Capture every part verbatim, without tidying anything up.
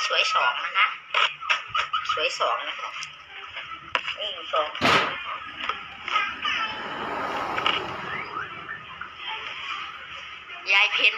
สวยสองนะคะสวยสองนะคะนี่สองยายเพน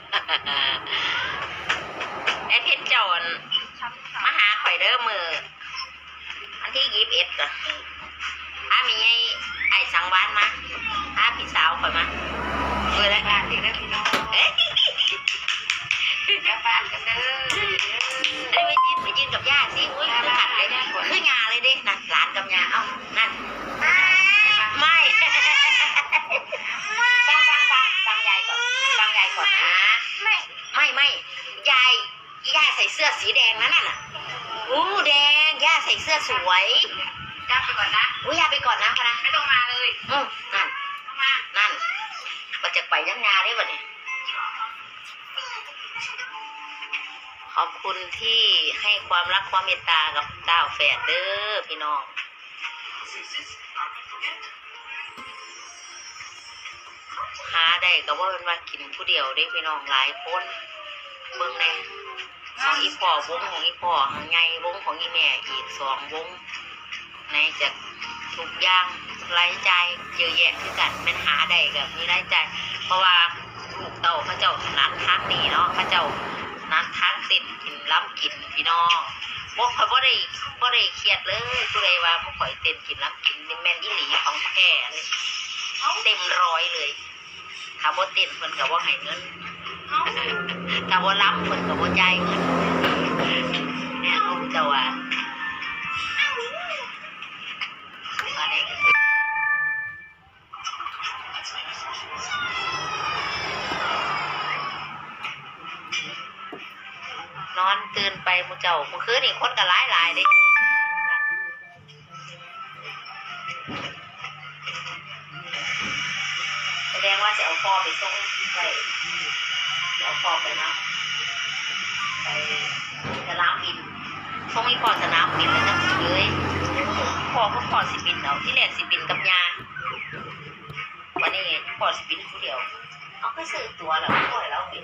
ไอเพนจอนมาหาข่อยเด้อมืออันที่ยีบเอ็ดอ่ะถ้ามีไอ้ไอ้สังวานมาถ้าพี่สาวข่อยมาเมื่อไรบ้านเด็กแล้วพี่น้องเอ๊ะกลับบ้านกันเด้อได้ไปยืนไปยืนกับย่าสิอุ้ยคือขัดเลยคืองาเลยเด้น่ะหลานกับยาเอ้านั่นไม่ฟังฟังฟังฟังยายก่อนฟังยายก่อนนะไม่ไม่ไม่ยายย่าใส่เสื้อสีแดงนั่นน่ะอู้แดงย่าใส่เสื้อสวยย่าไปก่อนนะอู้ย่าไปก่อนนะพะนะไม่ต้องมาเลยอืมนั่นนั่นมาจากไปยังงาได้ป่ะเนี่ยขอบคุณที่ให้ความรักความเมตตากับดาวแฝดเด้อพี่น้องหาได้ก็ว่าเป็นว่ากินผู้เดียวได้พี่น้องหลายคนเบิ่งแน่ของอีพ่อวงของอีพ่อไงวงของอีแม่อีกสองวงในจะทุกอย่างรายจ่ายเยอะแยะคือกันเป็นหาได้กับมีรายจ่ายเพราะว่าลูกเต่าพระเจ้าถนัดทางนี้เนาะพระเจ้านัดทางติดกินล้ำกินพี่น้องบ่ค่อยบ่ได้บ่ได้เครียดเลยผู้ใดว่าบ่ค่อยเต้นกินล้ำกินเป็นแม่นอีหลีของแท้เลยเต็มร้อยเลยถ้าบ่เต้นเพิ่นก็บ่ให้เงินถ้าบ่ล้ำเพิ่นก็บ่จ่ายเงินเนี่ยลูกเจ้าว่าอนอนตื่นไปมูเจ้าเมื่อคืนนี่คนก็หลายหลายเลยแสดงว่าจะเอาพ่อไปส่งไปเอาพ่อไปนะไปสนามบินส่งให้พ่อสนามบินแล้วจะเลยพ่อก็พ่อสิบินเอาที่แรกสิบินกับยาวันนี้พ่อสิบินผู้เดียวเอาก็ซื้อตัวแล้วพ่อแล้วบิน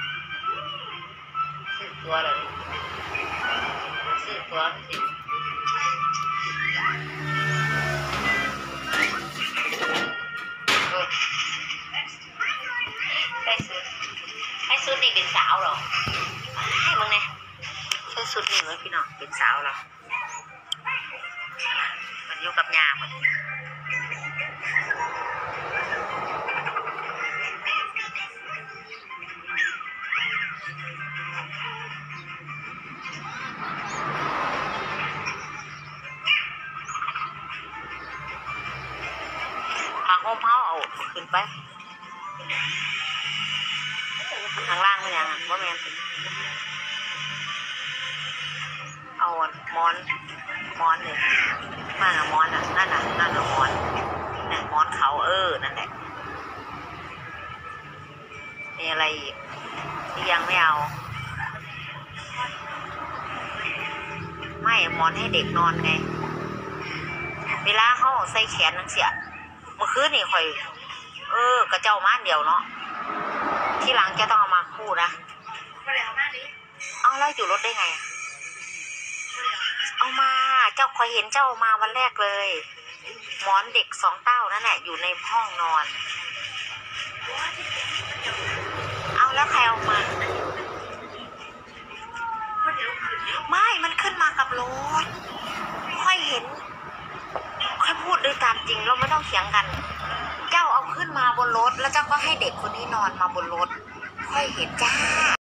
ซื้อตัวเลยซื้อตัวสิให้สุดให้สุดนี่เป็นสาวหรอให้มึงไงให้สุดนี่เลยพี่น้องเป็นสาวหรอมันอยู่กับยามันห้องเผาเอาขึ้นไปข้างล่างไม่ยังว่าแมนเอามอนมอนเลยนั่นน่ะมอนอ่ะนั่นน่ะนั่นน่ะมอนนี่มอนเขาเออนั่นแหละมีอะไรอีกที่ยังไม่เอาไม่มอนให้เด็กนอนไงเวลาเขาใส่แขนนั่งเสียเมื่อคืนนี่ค่อยเออกระเจ้าม่านเดียวเนาะที่หลังจะต้องเอามาคู่นะเอาแล้วอยู่รถได้ไงเอามาเจ้าคอยเห็นเจ้ามาวันแรกเลยหมอนเด็กสองเต้านั่นแหละอยู่ในห้องนอนเอาแล้วใครเอามาไม่มันขึ้นมากับรถค่อยเห็นค่อยพูดด้วยตามจริงเราไม่ต้องเถียงกันเจ้าเอาขึ้นมาบนรถแล้วเจ้าก็ให้เด็กคนนี้นอนมาบนรถค่อยเห็นจ้า